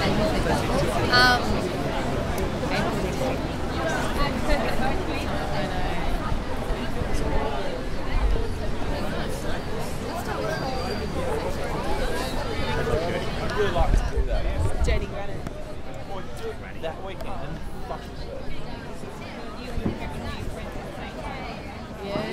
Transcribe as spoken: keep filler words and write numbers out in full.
Um, I'd really like to do that. Dirty Granite. Or do it that weekend and fuck it. Yeah.